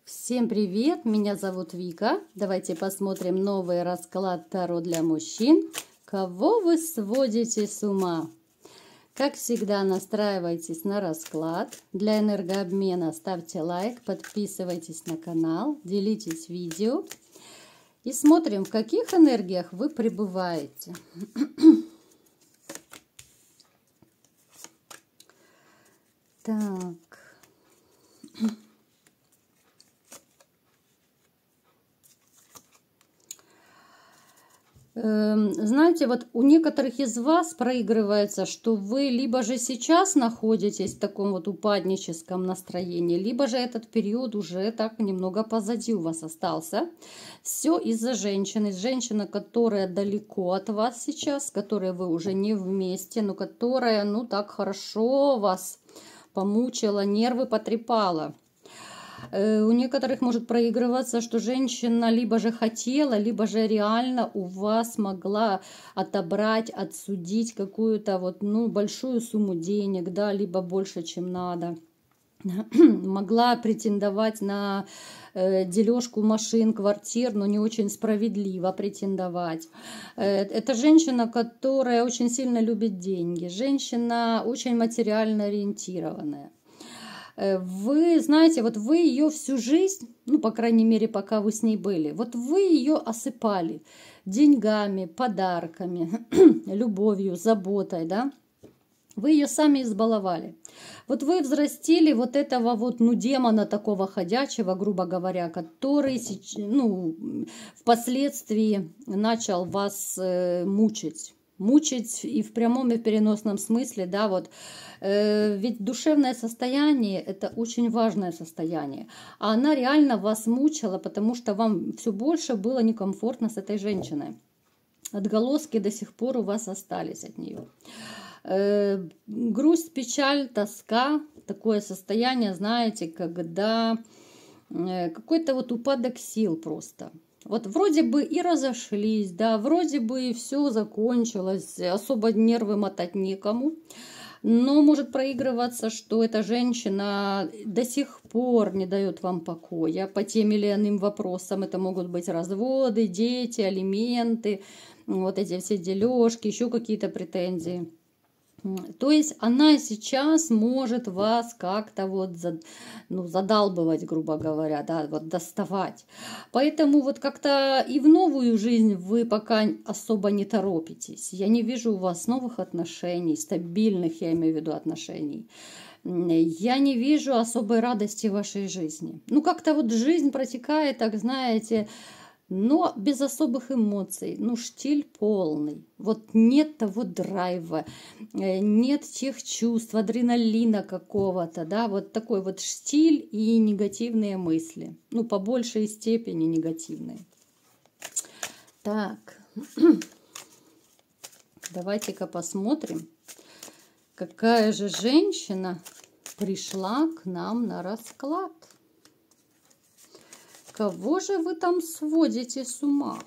Всем привет, меня зовут Вика. Давайте посмотрим новый расклад Таро для мужчин. Кого вы сводите с ума? Как всегда, настраивайтесь на расклад. Для энергообмена ставьте лайк, подписывайтесь на канал, делитесь видео. И смотрим, в каких энергиях вы пребываете. Так. Знаете, вот у некоторых из вас проигрывается, что вы либо же сейчас находитесь в таком вот упадническом настроении, либо же этот период уже так немного позади у вас остался. Все из-за женщины. Женщина, которая далеко от вас сейчас, с которой вы уже не вместе, но которая, ну, так хорошо вас помучила, нервы потрепала. У некоторых может проигрываться, что женщина либо же хотела, либо же реально у вас могла отобрать, отсудить какую-то вот, ну, большую сумму денег, да, либо больше, чем надо. Могла претендовать на дележку машин, квартир, но не очень справедливо претендовать. Это женщина, которая очень сильно любит деньги, женщина очень материально ориентированная. Вы знаете, вот вы ее всю жизнь, ну, по крайней мере, пока вы с ней были, вот вы ее осыпали деньгами, подарками, любовью, заботой, да? Вы ее сами избаловали. Вот вы взрастили вот этого вот, ну, демона такого ходячего, грубо говоря, который, ну, впоследствии начал вас мучить. Мучить и в прямом, и в переносном смысле, да, вот. Ведь душевное состояние – это очень важное состояние. А она реально вас мучила, потому что вам все больше было некомфортно с этой женщиной. Отголоски до сих пор у вас остались от нее. Грусть, печаль, тоска – такое состояние, знаете, когда какой-то вот упадок сил просто. Вот вроде бы и разошлись, да, вроде бы и все закончилось, особо нервы мотать некому. Но может проигрываться, что эта женщина до сих пор не дает вам покоя по тем или иным вопросам. Это могут быть разводы, дети, алименты, вот эти все дележки, еще какие-то претензии. То есть она сейчас может вас как-то вот задалбывать, грубо говоря, да, вот доставать. Поэтому вот как-то и в новую жизнь вы пока особо не торопитесь. Я не вижу у вас новых отношений, стабильных, я имею в виду, отношений. Я не вижу особой радости в вашей жизни. Ну, как-то вот жизнь протекает, так знаете, но без особых эмоций, ну, штиль полный. Вот нет того драйва, нет тех чувств, адреналина какого-то, да, вот такой вот штиль и негативные мысли. Ну, по большей степени негативные. Так, давайте-ка посмотрим, какая же женщина пришла к нам на расклад. Кого же вы там сводите с ума?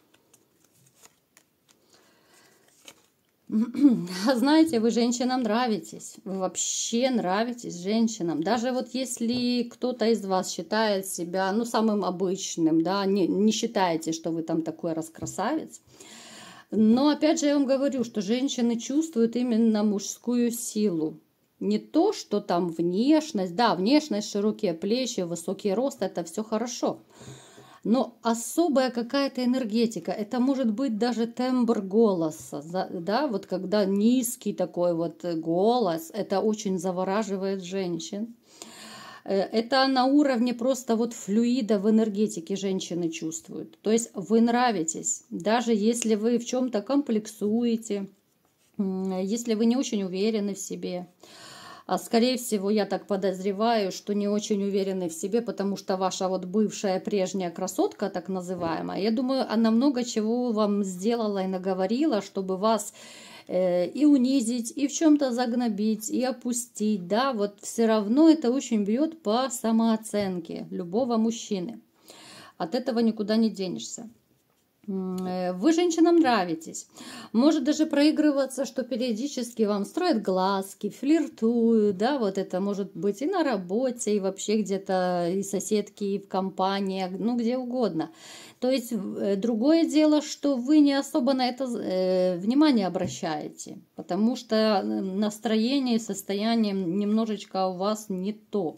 Знаете, вы женщинам нравитесь. Вы вообще нравитесь женщинам. Даже вот если кто-то из вас считает себя, ну, самым обычным, да, не считаете, что вы там такой раскрасавец. Но опять же я вам говорю, что женщины чувствуют именно мужскую силу. Не то, что там внешность, да, внешность, широкие плечи, высокий рост, это все хорошо. Но особая какая-то энергетика, это может быть даже тембр голоса, да, вот когда низкий такой вот голос, это очень завораживает женщин. Это на уровне просто вот флюида в энергетике женщины чувствуют. То есть вы нравитесь, даже если вы в чем-то комплексуете, если вы не очень уверены в себе. А скорее всего, я так подозреваю, что не очень уверены в себе, потому что ваша вот бывшая прежняя красотка, так называемая, я думаю, она много чего вам сделала и наговорила, чтобы вас и унизить, и в чем-то загнобить, и опустить, да, вот все равно это очень бьет по самооценке любого мужчины. От этого никуда не денешься. Вы женщинам нравитесь. Может даже проигрываться, что периодически вам строят глазки, флиртуют, да, вот это может быть и на работе, и вообще где-то и соседки, и в компаниях, ну где угодно. То есть другое дело, что вы не особо на это внимание обращаете, потому что настроение и состояние немножечко у вас не то.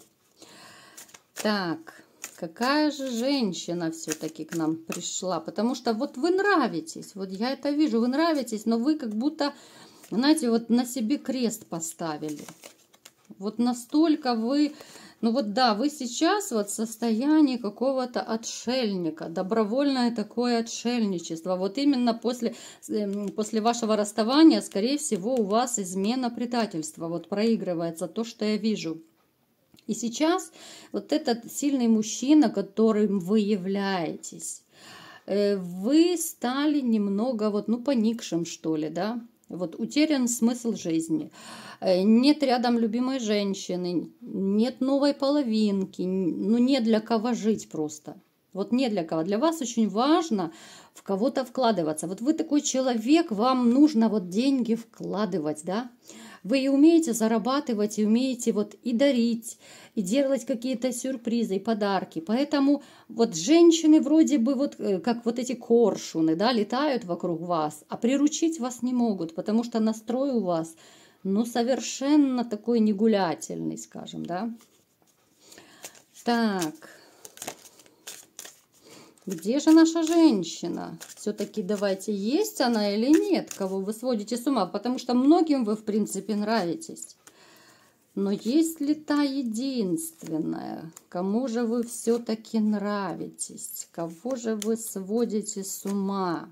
Так. Какая же женщина все-таки к нам пришла? Потому что вот вы нравитесь, вот я это вижу, вы нравитесь, но вы как будто, знаете, вот на себе крест поставили. Вот настолько вы, ну вот да, вы сейчас вот в состоянии какого-то отшельника, добровольное такое отшельничество. Вот именно после вашего расставания, скорее всего, у вас измена, предательство, вот проигрывается то, что я вижу. И сейчас вот этот сильный мужчина, которым вы являетесь, вы стали немного вот, ну, поникшим, что ли, да? Вот утерян смысл жизни. Нет рядом любимой женщины, нет новой половинки, ну, не для кого жить просто. Вот не для кого. Для вас очень важно в кого-то вкладываться. Вот вы такой человек, вам нужно вот деньги вкладывать, да? Вы и умеете зарабатывать, и умеете вот и дарить, и делать какие-то сюрпризы, и подарки. Поэтому вот женщины вроде бы вот как вот эти коршуны, да, летают вокруг вас, а приручить вас не могут, потому что настрой у вас, ну, совершенно такой негулятельный, скажем, да. Так. Где же наша женщина? Все-таки давайте, есть она или нет, кого вы сводите с ума? Потому что многим вы, в принципе, нравитесь. Но есть ли та единственная? Кому же вы все-таки нравитесь? Кого же вы сводите с ума?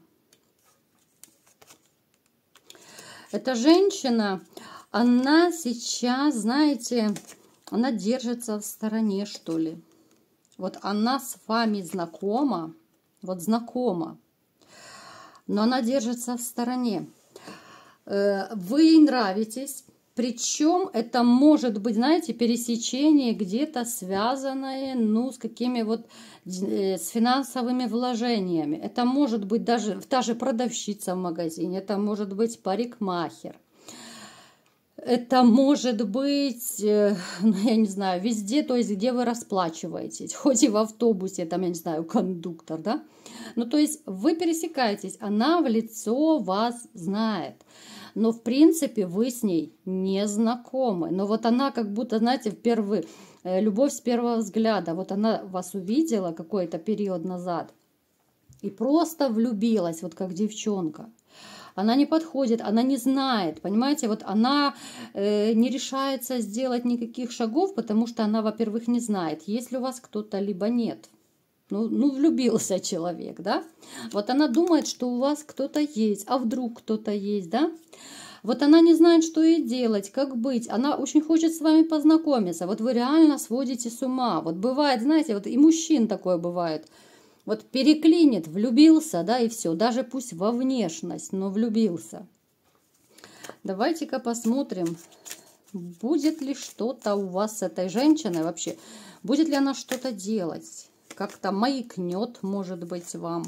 Эта женщина, она сейчас, знаете, она держится в стороне, что ли. Вот она с вами знакома, вот знакома, но она держится в стороне. Вы ей нравитесь, причем это может быть, знаете, пересечение где-то связанное, ну, с какими вот, с финансовыми вложениями. Это может быть даже та же продавщица в магазине, это может быть парикмахер. Это может быть, ну, я не знаю, везде, то есть где вы расплачиваетесь, хоть и в автобусе, там, я не знаю, кондуктор, да? Ну, то есть вы пересекаетесь, она в лицо вас знает, но, в принципе, вы с ней не знакомы. Но вот она как будто, знаете, любовь с первого взгляда, вот она вас увидела какой-то период назад и просто влюбилась, вот как девчонка. Она не подходит, она не знает, понимаете, вот она не решается сделать никаких шагов, потому что она, во-первых, не знает, есть ли у вас кто-то, либо нет. Ну, влюбился человек, да? Вот она думает, что у вас кто-то есть, а вдруг кто-то есть, да? Вот она не знает, что ей делать, как быть. Она очень хочет с вами познакомиться. Вот вы реально сводите с ума. Вот бывает, знаете, вот и мужчин такое бывает. Вот переклинит, влюбился, да, и все. Даже пусть во внешность, но влюбился. Давайте-ка посмотрим, будет ли что-то у вас с этой женщиной вообще. Будет ли она что-то делать? Как-то маякнет, может быть, вам.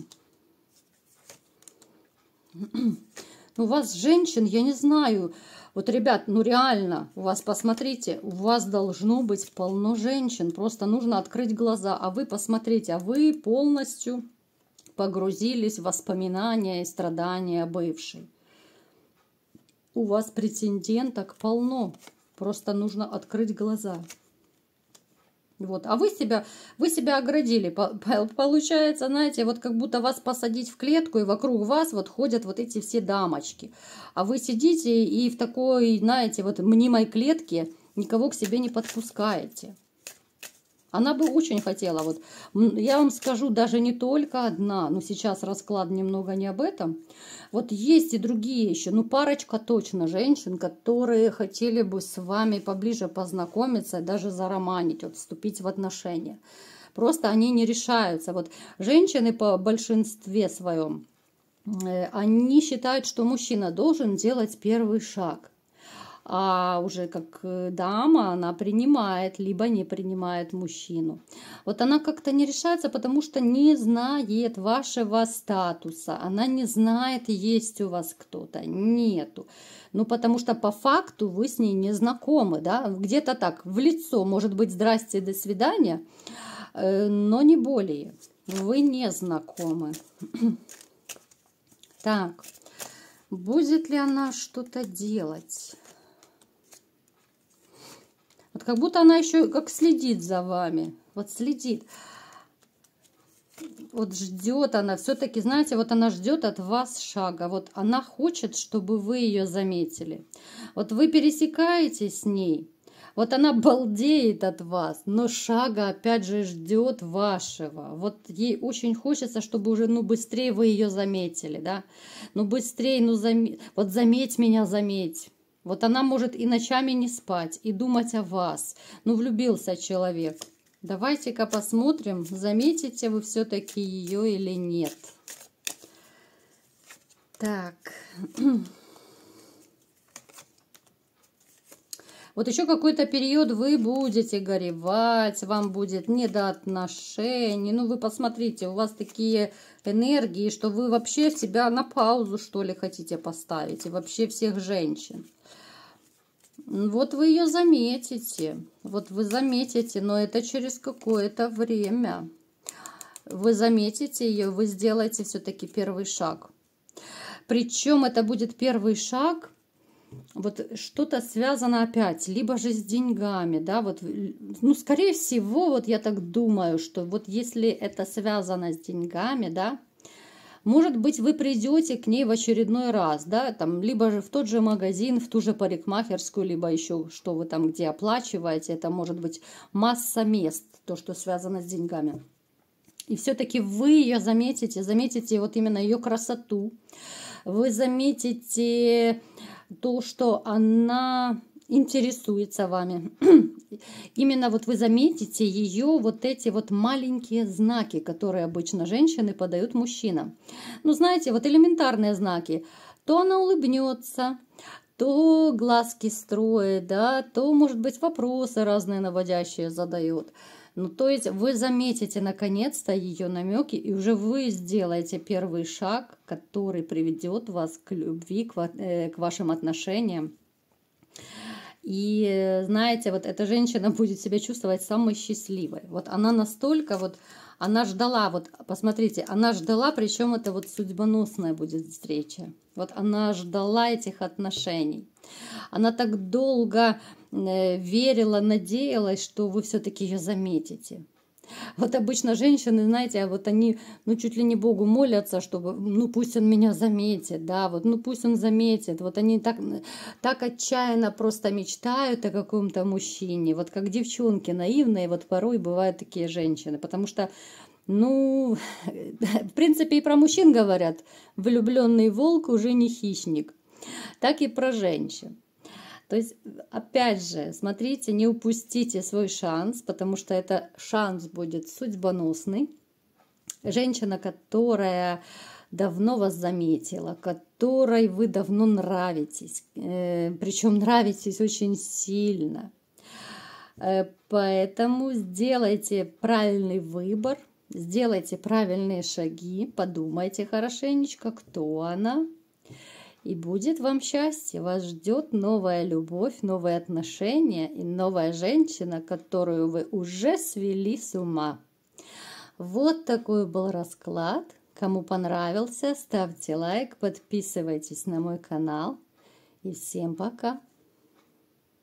У вас женщин, я не знаю. Вот, ребят, ну реально, у вас, посмотрите, у вас должно быть полно женщин. Просто нужно открыть глаза. А вы посмотрите, а вы полностью погрузились в воспоминания и страдания бывшей. У вас претенденток полно. Просто нужно открыть глаза. Вот. А вы себя оградили. Получается, знаете, вот как будто вас посадить в клетку, и вокруг вас вот ходят вот эти все дамочки. А вы сидите и в такой, знаете, вот мнимой клетке никого к себе не подпускаете. Она бы очень хотела, вот, я вам скажу, даже не только одна, но сейчас расклад немного не об этом. Вот есть и другие еще, ну парочка точно женщин, которые хотели бы с вами поближе познакомиться, даже зароманить, вот, вступить в отношения. Просто они не решаются. Вот женщины по большинстве своем, они считают, что мужчина должен делать первый шаг. а уже как дама она принимает, либо не принимает мужчину. Вот она как-то не решается, потому что не знает вашего статуса, она не знает, есть у вас кто-то, нету. Ну, потому что по факту вы с ней не знакомы, да, где-то так, в лицо, может быть, здрасте, до свидания, но не более. Вы не знакомы. Так, будет ли она что-то делать? Вот как будто она еще как следит за вами. Вот следит. Вот ждет она. Все-таки, знаете, вот она ждет от вас шага. Вот она хочет, чтобы вы ее заметили. Вот вы пересекаетесь с ней. Вот она балдеет от вас, но шага опять же ждет вашего. Вот ей очень хочется, чтобы уже, ну, быстрее вы ее заметили, да. Ну, быстрее, ну, вот заметь меня, заметь. Вот она может и ночами не спать, и думать о вас. Ну, влюбился человек. Давайте-ка посмотрим, заметите вы все-таки ее или нет. Так. Вот еще какой-то период вы будете горевать, вам будет не до отношений. Ну, вы посмотрите, у вас такие энергии, что вы вообще себя на паузу, что ли, хотите поставить. И вообще всех женщин. Вот вы ее заметите. Вот вы заметите, но это через какое-то время. Вы заметите ее, вы сделаете все-таки первый шаг. Причем это будет первый шаг. Вот что-то связано опять, либо же с деньгами, да, вот, ну, скорее всего, вот я так думаю, что вот если это связано с деньгами, да, может быть, вы придете к ней в очередной раз, да, там, либо же в тот же магазин, в ту же парикмахерскую, либо еще что вы там где оплачиваете, это может быть масса мест, то, что связано с деньгами. И все-таки вы ее заметите вот именно ее красоту, вы заметите то, что она интересуется вами. Именно вот вы заметите ее вот эти вот маленькие знаки, которые обычно женщины подают мужчинам. Ну, знаете, вот элементарные знаки. То она улыбнется, то глазки строит, да, то, может быть, вопросы разные наводящие задает. Ну, то есть вы заметите наконец-то ее намеки, и уже вы сделаете первый шаг, который приведет вас к любви, к вашим отношениям. И знаете, вот эта женщина будет себя чувствовать самой счастливой. Вот она настолько вот, она ждала, вот посмотрите, она ждала, причем это вот судьбоносная будет встреча. Вот она ждала этих отношений. Она так долго верила, надеялась, что вы все-таки ее заметите. Вот обычно женщины, знаете, вот они, ну, чуть ли не Богу молятся, чтобы, ну, пусть он меня заметит, да, вот, ну, пусть он заметит. Вот они так отчаянно просто мечтают о каком-то мужчине, вот как девчонки наивные, вот порой бывают такие женщины, потому что, ну, в принципе, и про мужчин говорят, влюбленный волк уже не хищник, так и про женщин. То есть, опять же, смотрите, не упустите свой шанс, потому что это шанс будет судьбоносный. Женщина, которая давно вас заметила, которой вы давно нравитесь, причем нравитесь очень сильно. Поэтому сделайте правильный выбор, сделайте правильные шаги, подумайте хорошенечко, кто она. И будет вам счастье, вас ждет новая любовь, новые отношения и новая женщина, которую вы уже свели с ума. Вот такой был расклад. Кому понравился, ставьте лайк, подписывайтесь на мой канал. И всем пока!